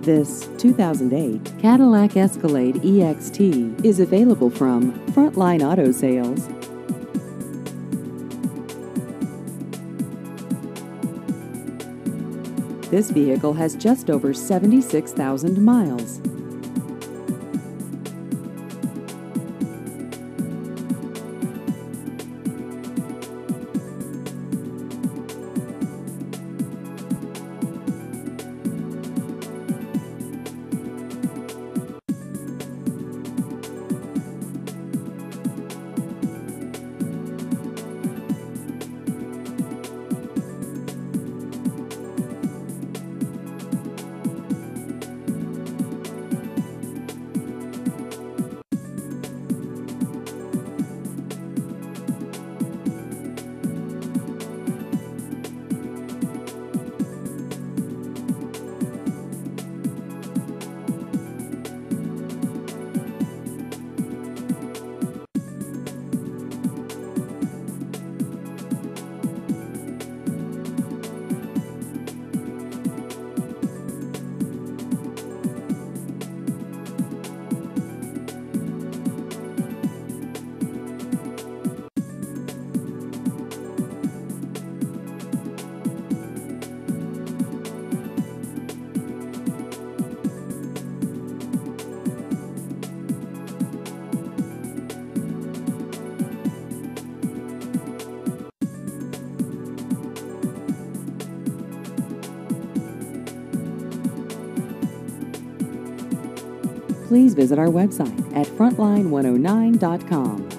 This 2008 Cadillac Escalade EXT is available from Frontline Auto Sales. This vehicle has just over 76,000 miles. Please visit our website at frontline109.com.